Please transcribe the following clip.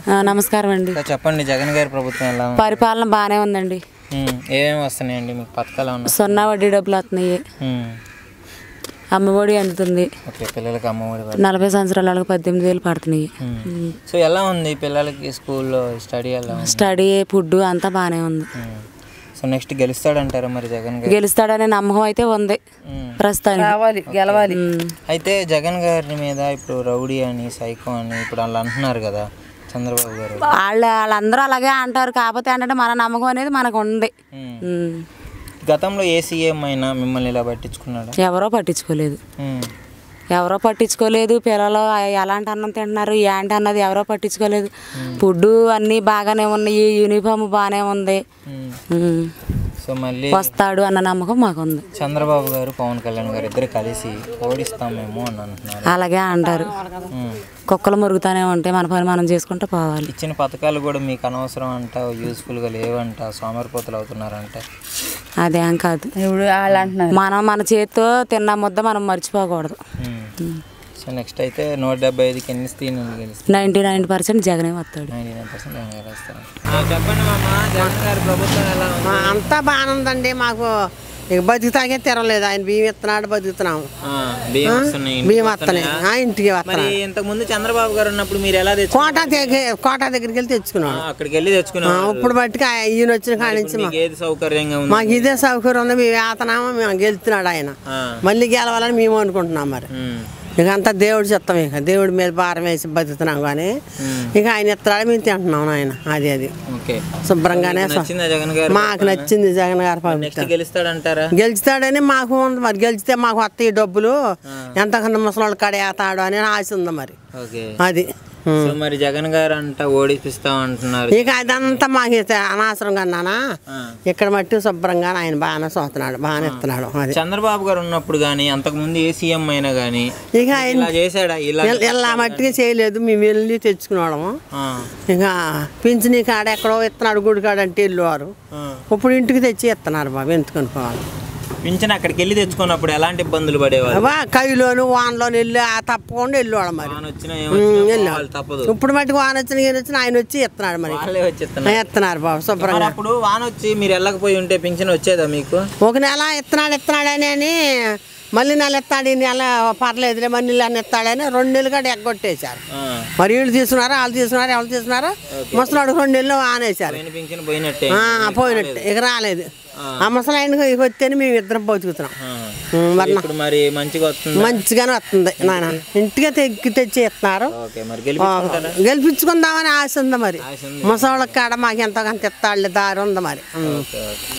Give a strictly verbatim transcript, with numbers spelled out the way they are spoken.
నమస్కారం అండి. చెప్పండి, జగన్ గారి ప్రభుత్వం ఎలా ఉంది? పరిపాలన బాగానే ఉందండి. ఏమేమి వస్తున్నాయండి మీకు పథకాలు? ఉన్నాయి, సున్నా వడ్డీ డబ్బులు వస్తున్నాయి, అమ్మఒడి అందుతుంది, పిల్లలకి అమ్మఒడి, నలభై సంవత్సరాల వాళ్ళకి పద్దెనిమిది వేలు పడుతున్నాయి. సో ఎలా ఉంది పిల్లలకి స్కూల్లో స్టడీ? ఎలా స్టడీ ఫుడ్ అంతా బాగానే ఉంది. సో నెక్స్ట్ గెలుస్తాడంటారా మరి జగన్ గారు? గెలుస్తాడనే నమ్మకం అయితే ఉంది ప్రస్తుతానికి. గెలవాలి. అయితే జగన్ గారి మీద ఇప్పుడు రౌడీ అని, సైకో అని ఇప్పుడు వాళ్ళు అంటున్నారు కదా చంద్రబాబు గారు. వాళ్ళు వాళ్ళందరూ అలాగే అంటారు, కాకపోతే ఏంటంటే మన నమ్మకం అనేది మనకు ఉంది. గతంలో ఏ సీఎం అయినా మిమ్మల్ని ఇలా పట్టించుకున్నాడు? ఎవరో పట్టించుకోలేదు, ఎవరో పట్టించుకోలేదు. పిల్లలు ఎలాంటి అన్నం తింటున్నారు ఏంటి అన్నది ఎవరో పట్టించుకోలేదు. ఫుడ్ అన్నీ బాగానే ఉన్నాయి, యూనిఫామ్ బాగానే ఉంది. సో మళ్ళీ వస్తాడు అన్న నమ్మకం మాకుంది. చంద్రబాబు గారు పవన్ కళ్యాణ్ గారు ఇద్దరు కలిసి ఓడిస్తామేమో అని అంటున్నారు. అలాగే అంటారు. కుక్కలు మురుగుతానే ఉంటాయి, మన పని మనం చేసుకుంటూ పోవాలి. ఇచ్చిన పథకాలు కూడా మీకు అనవసరం అంట, యూస్ఫుల్గా లేవంట, సోమరిపోతులు అవుతున్నారంట. అదేం కాదు, మనం మన చేతితో తిన్న ముద్ద మనం మర్చిపోకూడదు. సో నెక్స్ట్ అయితే నూట డెబ్బై ఐదుకి ఎన్ని స్థానాలు గెలుస్తాయి? నైంటీ నైన్ పర్సెంట్ జగనే వస్తాడు. నైంటీ నైన్ పర్సెంట్ జగన్ గారు వస్తారు. చెప్పండి మామ, జగన్ గారి ప్రభుత్వం ఎలా ఉంది? అంతా బాగానే ఉందండి. మాకు బతుకుతాకే తిరగలేదు. ఆయన బియ్యం ఇస్తున్నాడు, బతుకుతున్నాము. బియ్యం వస్తున్నాయి, ఇంటికి వస్తున్నాయి. ఇంతకు ముందు చంద్రబాబు గారు ఉన్నప్పుడు మీరు ఎలా తెచ్చు? కోట కోట దగ్గరికి వెళ్ళి తెచ్చుకున్నాం. అక్కడికి వెళ్ళి తెచ్చుకున్నాం. ఇప్పుడు బట్టి ఈయన వచ్చిన కాడి నుంచి సౌకర్యంగా ఉంది. మాకు ఇదే సౌకర్యం ఉంది. మేము వేతనామో మేము గెలుస్తున్నాడు ఆయన. మళ్ళీ గెలవాలని మేము అనుకుంటున్నాం. మరి ఇక అంతా దేవుడు చెప్తాం. ఇక దేవుడి మీద భారం వేసి బతుకుతున్నాం. కానీ ఇక ఆయన ఇస్తున్నాడు, మేము తింటున్నాం. ఆయన అది అది శుభ్రంగానే మాకు నచ్చింది జగన్ గారి ప్రభుత్వం. గెలుస్తాడని మాకు ఉంది. మరి గెలిచితే మాకు వస్తాయి డబ్బులు, ఎంతకన్నా ముసలి కాడ వేస్తాడు అని ఆశ ఉంది. మరి అది మరి జగన్ గారు అంట ఓడిపిస్తాం అంటున్నారు. ఇక అదంతా మాకు అనవసరం కన్నానా. ఇక్కడ మట్టి శుభ్రంగా ఆయన బాగానే చూస్తున్నాడు, బాగానే ఇస్తున్నాడు. చంద్రబాబు గారు ఉన్నప్పుడు గానీ అంతకు ముందు ఏ సీఎం అయినా గానీ ఇక ఆయన చేశాడా? ఇలా మట్టిగా చేయలేదు. మేము వెళ్ళి తెచ్చుకున్నాము. ఇక పింఛనీ కాడ ఎక్కడో ఇస్తున్నాడు, గుడి కాడ అంటే వెళ్ళేవారు. ఇప్పుడు ఇంటికి తెచ్చి ఇస్తున్నారు బాబు, ఎందుకనుకోవాలి. పింఛన్ అక్కడికి వెళ్ళి తెచ్చుకున్నప్పుడు ఎలాంటి ఇబ్బందులు పడేవారు? కైలోను వానలోని వెళ్ళి తప్పకుండా వెళ్ళేవాడు. మరి ఇప్పుడు మట్టుకు వాన వచ్చిన వచ్చిన ఆయన వచ్చి ఇస్తున్నాడు. మరి ఇస్తున్నారు బాబు శుభ్రంగా. అప్పుడు వాన వచ్చి మీరు వెళ్ళకపోయి ఉంటే పింఛన్ వచ్చేదా మీకు? ఒక నెల ఇస్తున్నాడు ఇస్తున్నాడని అని మళ్ళీ నెల ఎత్తాడు, ఈ నెల పర్లేదులే మళ్ళీ నెల ఎత్తాడని రెండు నెలలు కూడా ఎగ్గొట్టేశారు. మరి వీళ్ళు తీసుకున్నారు, వాళ్ళు తీసుకున్నారు, ఎవరు తీసుకున్నారు. ముసలాడు రెండు నెలలు ఆనేశారు, పోయినట్టు. ఇక రాలేదు. ఆ ముసలాయనకి వస్తేనే మేము ఇద్దరం బతుకుతున్నాం. మరి మంచిగానే వస్తుంది. నాన్న ఇంటిగా తెచ్చి తెచ్చి ఇస్తున్నారు. గెలిపించుకుందామని ఆశ ఉంది. మరి ముసలాళ్ళకి కాడ మాకు ఎంతో కొంత ఇస్తాడు దారి ఉంది. మరి